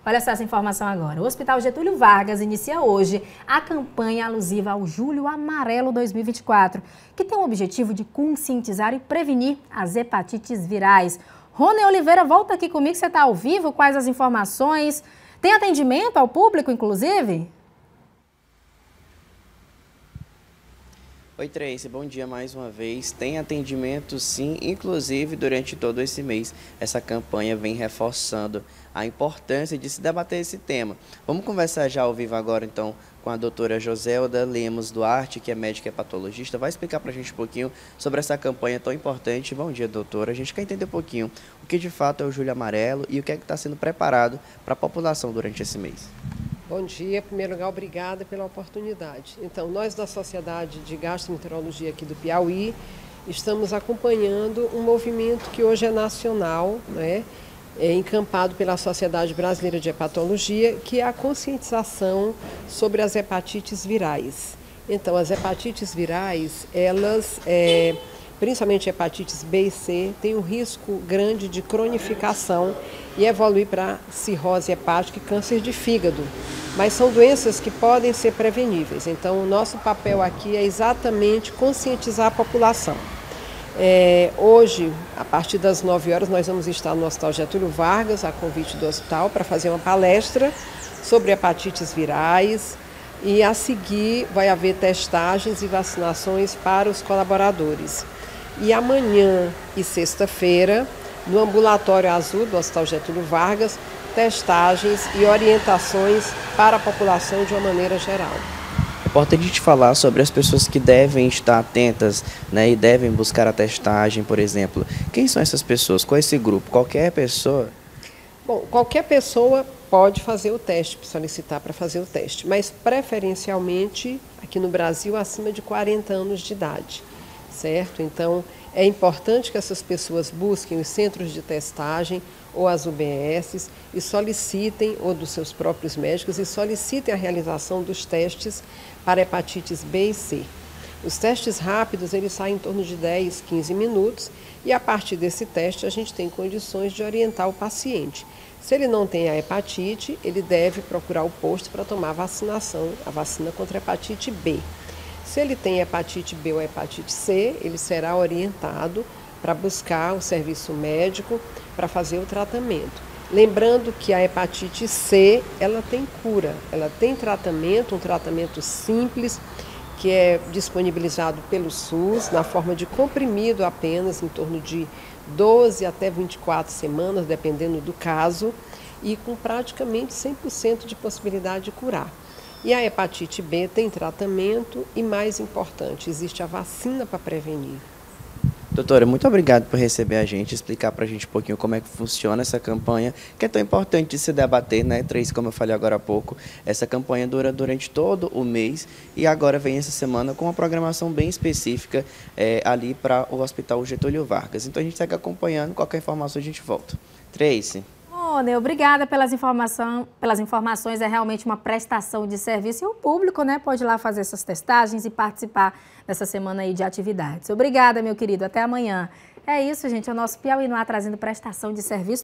Olha só essa informação agora. O Hospital Getúlio Vargas inicia hoje a campanha alusiva ao Julho Amarelo 2024, que tem o objetivo de conscientizar e prevenir as hepatites virais. Rony Oliveira, volta aqui comigo, você está ao vivo, quais as informações? Tem atendimento ao público, inclusive? Oi, Tracy, bom dia mais uma vez. Tem atendimento sim, inclusive durante todo esse mês. Essa campanha vem reforçando a importância de se debater esse tema. Vamos conversar já ao vivo agora então com a doutora Joselda Lemos Duarte, que é médica hepatologista. Vai explicar para a gente um pouquinho sobre essa campanha tão importante. Bom dia, doutora. A gente quer entender um pouquinho o que de fato é o Julho Amarelo e o que é que está sendo preparado para a população durante esse mês. Bom dia. Em primeiro lugar, obrigada pela oportunidade. Então, nós da Sociedade de Gastroenterologia aqui do Piauí estamos acompanhando um movimento que hoje é nacional, né, encampado pela Sociedade Brasileira de Hepatologia, que é a conscientização sobre as hepatites virais. Então, as hepatites virais, elas, principalmente hepatites B e C, têm um risco grande de cronificação e evoluir para cirrose hepática e câncer de fígado. Mas são doenças que podem ser preveníveis. Então, o nosso papel aqui é exatamente conscientizar a população. Hoje, a partir das 9 horas, nós vamos estar no Hospital Getúlio Vargas, a convite do hospital, para fazer uma palestra sobre hepatites virais. E a seguir vai haver testagens e vacinações para os colaboradores. E amanhã e sexta-feira, no ambulatório azul do Hospital Getúlio Vargas, testagens e orientações para a população de uma maneira geral. É importante a gente falar sobre as pessoas que devem estar atentas, né, e devem buscar a testagem, por exemplo. Quem são essas pessoas? Qual é esse grupo? Qualquer pessoa? Bom, qualquer pessoa pode fazer o teste, solicitar para fazer o teste, mas preferencialmente aqui no Brasil acima de 40 anos de idade, certo? Então, é importante que essas pessoas busquem os centros de testagem ou as UBSs e solicitem, ou dos seus próprios médicos, e solicitem a realização dos testes para hepatites B e C. Os testes rápidos, eles saem em torno de 10, 15 minutos e a partir desse teste a gente tem condições de orientar o paciente. Se ele não tem a hepatite, ele deve procurar o posto para tomar a vacinação, a vacina contra a hepatite B. Se ele tem hepatite B ou hepatite C, ele será orientado para buscar o serviço médico para fazer o tratamento. Lembrando que a hepatite C, ela tem cura, ela tem tratamento, um tratamento simples, que é disponibilizado pelo SUS, na forma de comprimido apenas, em torno de 12 até 24 semanas, dependendo do caso, e com praticamente 100% de possibilidade de curar. E a hepatite B tem tratamento e, mais importante, existe a vacina para prevenir. Doutora, muito obrigado por receber a gente, explicar para a gente um pouquinho como é que funciona essa campanha, que é tão importante de se debater, né, Tracy? Como eu falei agora há pouco, essa campanha dura durante todo o mês e agora vem essa semana com uma programação bem específica ali para o Hospital Getúlio Vargas. Então a gente segue acompanhando, qualquer informação a gente volta. Tracy. Rony, obrigada pelas informações, é realmente uma prestação de serviço e o público, né, pode ir lá fazer essas testagens e participar dessa semana aí de atividades. Obrigada, meu querido, até amanhã. É isso, gente, é o nosso Piauí no Ar trazendo prestação de serviço.